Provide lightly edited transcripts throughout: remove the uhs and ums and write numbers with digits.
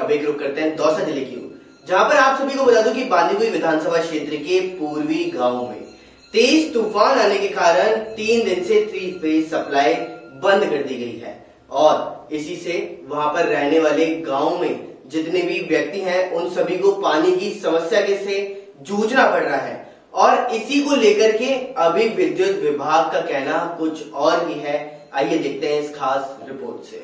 अब एक रुख करते हैं दौसा जिले की ओर, जहां पर आप सभी को बता दूं कि बांदीकुई विधानसभा क्षेत्र के पूर्वी गांव में तेज तूफान आने के कारण 3 दिन से 3 फेज सप्लाई बंद कर दी गई है और इसी से वहां पर रहने वाले गांव में जितने भी व्यक्ति हैं उन सभी को पानी की समस्या के से जूझना पड़ रहा है। और इसी को लेकर के अभी विद्युत विभाग का कहना कुछ और भी है। आइए देखते हैं इस खास रिपोर्ट से।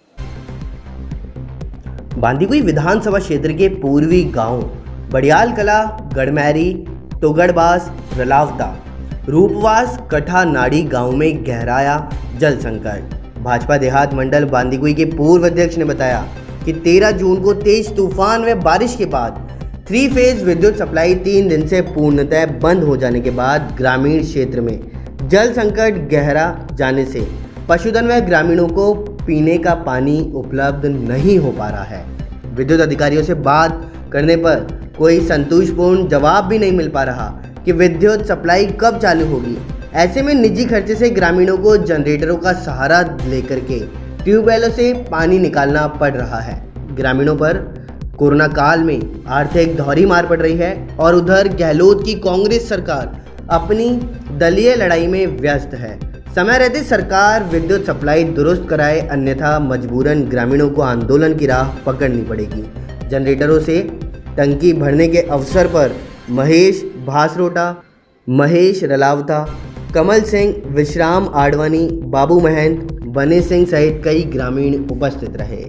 बांदीकुई विधानसभा क्षेत्र के पूर्वी गांव बड़ियाल कला, गढ़मैरी, टोगड़बास, रलावता, रूपवास, कठा नाड़ी गांव में गहराया जल संकट। भाजपा देहात मंडल बांदीकुई के पूर्व अध्यक्ष ने बताया कि 13 जून को तेज तूफान व बारिश के बाद 3 फेज विद्युत सप्लाई 3 दिन से पूर्णतः बंद हो जाने के बाद ग्रामीण क्षेत्र में जल संकट गहरा जाने से पशुधन व ग्रामीणों को पीने का पानी उपलब्ध नहीं हो पा रहा है। विद्युत अधिकारियों से बात करने पर कोई संतोषपूर्ण जवाब भी नहीं मिल पा रहा कि विद्युत सप्लाई कब चालू होगी। ऐसे में निजी खर्चे से ग्रामीणों को जनरेटरों का सहारा लेकर के ट्यूबवेलों से पानी निकालना पड़ रहा है। ग्रामीणों पर कोरोना काल में आर्थिक धौरी मार पड़ रही है और उधर गहलोत की कांग्रेस सरकार अपनी दलीय लड़ाई में व्यस्त है। समय रहते सरकार विद्युत सप्लाई दुरुस्त कराए, अन्यथा मजबूरन ग्रामीणों को आंदोलन की राह पकड़नी पड़ेगी। जनरेटरों से टंकी भरने के अवसर पर महेश भासरोटा, महेश रलावता, कमल सिंह, विश्राम आडवाणी, बाबू महंत, बने सिंह सहित कई ग्रामीण उपस्थित रहे।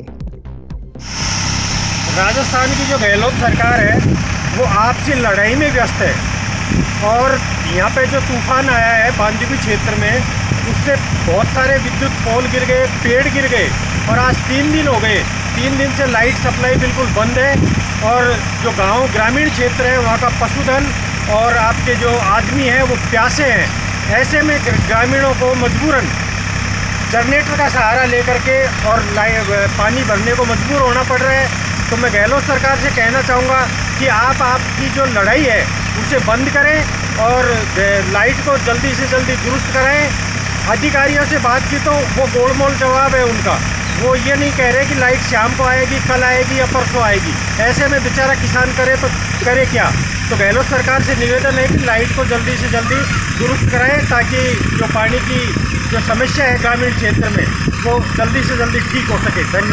राजस्थान की जो गहलोत सरकार है वो आपसी लड़ाई में व्यस्त है और यहाँ पे जो तूफान आया है बांदीकुई क्षेत्र में उससे बहुत सारे विद्युत पोल गिर गए, पेड़ गिर गए और आज 3 दिन हो गए। 3 दिन से लाइट सप्लाई बिल्कुल बंद है और जो गांव ग्रामीण क्षेत्र है वहाँ का पशुधन और आपके जो आदमी हैं वो प्यासे हैं। ऐसे में ग्रामीणों को मजबूरन जनरेटर का सहारा लेकर के और पानी भरने को मजबूर होना पड़ रहा है। तो मैं गहलोत सरकार से कहना चाहूँगा कि आपकी जो लड़ाई है उसे बंद करें और लाइट को जल्दी से जल्दी दुरुस्त कराएं। अधिकारियों से बात की तो वो गोलमोल जवाब है उनका। वो ये नहीं कह रहे कि लाइट शाम को आएगी, कल आएगी या परसों आएगी। ऐसे में बेचारा किसान करे तो करे क्या। तो गहलोत सरकार से निवेदन है कि लाइट को जल्दी से जल्दी दुरुस्त कराएं ताकि जो पानी की जो समस्या है ग्रामीण क्षेत्र में वो जल्दी से जल्दी ठीक हो सके। धन्यवाद।